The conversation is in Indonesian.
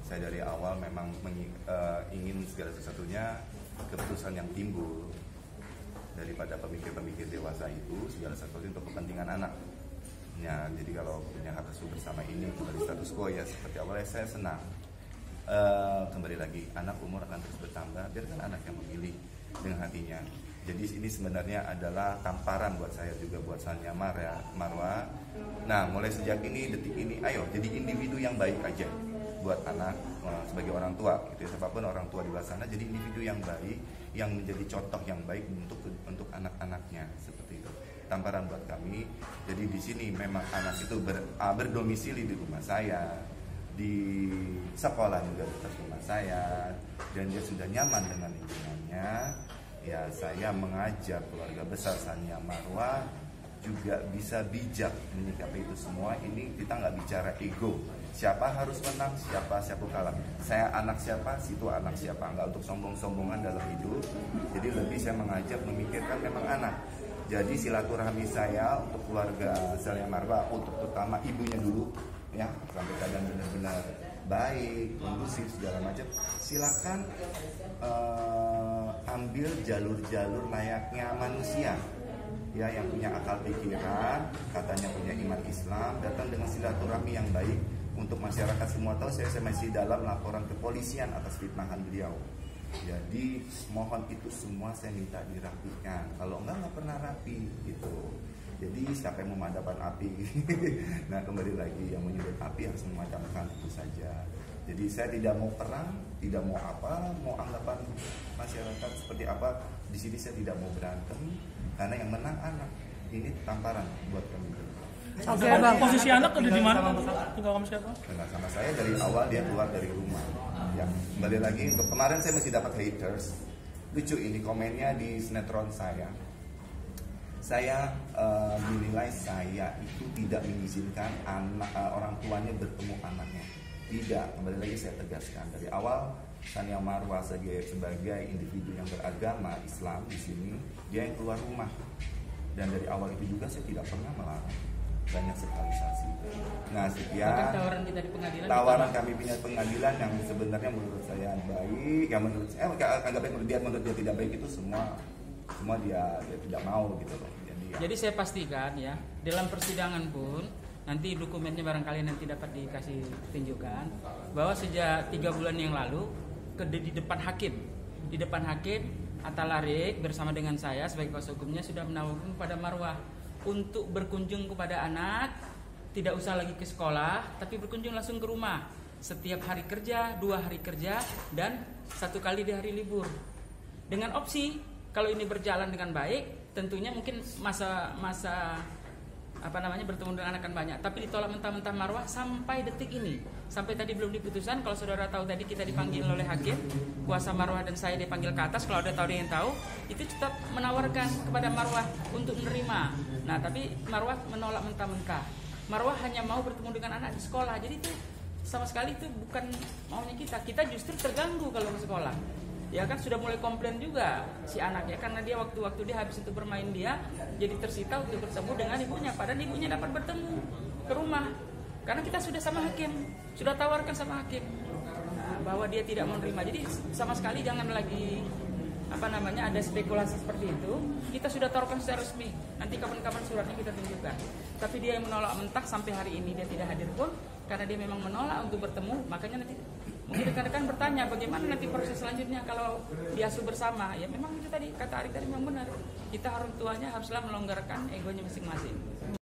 Saya dari awal memang ingin segala sesuatunya keputusan yang timbul daripada pemikir-pemikir dewasa itu segala sesuatu untuk kepentingan anak. Ya, jadi kalau punya hak asuh bersama ini kembali status quo ya seperti awalnya saya senang. Kembali lagi anak umur akan terus bertambah, biarkan anak yang memilih dengan hatinya. Jadi ini sebenarnya adalah tamparan buat saya juga, buat Sania Marwa. Nah, mulai sejak ini, detik ini, ayo jadi individu yang baik aja buat anak sebagai orang tua. Gitu ya, siapapun orang tua di luar sana, jadi individu yang baik, yang menjadi contoh yang baik untuk anak-anaknya seperti itu. Tamparan buat kami. Jadi di sini memang anak itu berdomisili di rumah saya, di sekolah juga dekat rumah saya, dan dia sudah nyaman dengan lingkungannya. Ya, saya mengajak keluarga besar Sania Marwa juga bisa bijak menyikapi itu semua. Ini kita nggak bicara ego, siapa harus menang, siapa kalah. Saya anak siapa, situ anak siapa, nggak untuk sombong-sombongan dalam hidup. Jadi lebih saya mengajak memikirkan memang anak. Jadi silaturahmi saya untuk keluarga Sania Marwa, untuk terutama ibunya dulu, ya sampai kadang benar-benar baik, kondusif segala macam. Silakan ambil jalur-jalur layaknya manusia, ya yang punya akal pikiran, katanya punya iman Islam, datang dengan silaturahmi yang baik untuk masyarakat semua tahu saya masih dalam laporan kepolisian atas fitnahan beliau. Jadi mohon itu semua saya minta dirapikan. Kalau nggak pernah rapi gitu. Jadi siapa yang memadamkan api? Nah, kembali lagi yang menyulut api harus memadamkan, itu saja. Jadi saya tidak mau perang, tidak mau apa, mau anggapan masyarakat seperti apa. Di sini saya tidak mau berantem karena yang menang anak. Ini tamparan buat kami. Oke, Bang. Posisi anak ada di mana? Tinggal sama siapa? Dengan sama saya dari awal dia keluar dari rumah. Ya, kembali lagi untuk kemarin saya masih dapat haters. Lucu ini komennya di sinetron saya. Saya menilai saya itu tidak mengizinkan orang tuanya bertemu anaknya. Tidak, kembali lagi saya tegaskan dari awal Sania Marwa sebagai individu yang beragama Islam di sini, dia yang keluar rumah. Dan dari awal itu juga saya tidak pernah melarang. Banyak sekali saksi. Nah, sekian tawaran kita di pengadilan. Tawaran kami punya pengadilan yang sebenarnya menurut saya baik, yang menurut saya agak baik, menurut dia tidak baik itu semua dia tidak mau gitu loh. Jadi saya pastikan ya, dalam persidangan pun nanti dokumennya barangkali nanti dapat dikasih tunjukkan bahwa sejak 3 bulan yang lalu di depan hakim Atta Larik bersama dengan saya sebagai kuasa hukumnya sudah menawarkan kepada Marwah untuk berkunjung kepada anak, tidak usah lagi ke sekolah, tapi berkunjung langsung ke rumah setiap hari kerja, 2 hari kerja, dan 1 kali di hari libur. Dengan opsi kalau ini berjalan dengan baik, tentunya mungkin masa bertemu dengan anak kan banyak, tapi ditolak mentah-mentah Marwah sampai detik ini, sampai tadi belum diputusan. Kalau saudara tahu tadi kita dipanggil oleh hakim, kuasa Marwah dan saya dipanggil ke atas. Kalau ada tahu dia yang tahu, itu tetap menawarkan kepada Marwah untuk menerima. Nah, tapi Marwah menolak mentah-mentah. Marwah hanya mau bertemu dengan anak di sekolah. Jadi itu sama sekali itu bukan maunya kita. Kita justru terganggu kalau ke sekolah. Ya kan sudah mulai komplain juga si anaknya karena dia waktu-waktu dia habis itu bermain dia jadi tersita untuk bertemu dengan ibunya, padahal ibunya dapat bertemu ke rumah karena kita sudah sama hakim, sudah tawarkan sama hakim bahwa dia tidak menerima. Jadi sama sekali jangan lagi ada spekulasi seperti itu. Kita sudah tawarkan secara resmi, nanti kapan-kapan suratnya kita tunjukkan. Tapi dia yang menolak mentah sampai hari ini dia tidak hadir pun karena dia memang menolak untuk bertemu. Makanya nanti mungkin rekan-rekan bertanya bagaimana nanti proses selanjutnya kalau diasuh bersama. Ya memang itu tadi kata Arik tadi memang benar. Kita orang tuanya haruslah melonggarkan egonya masing-masing.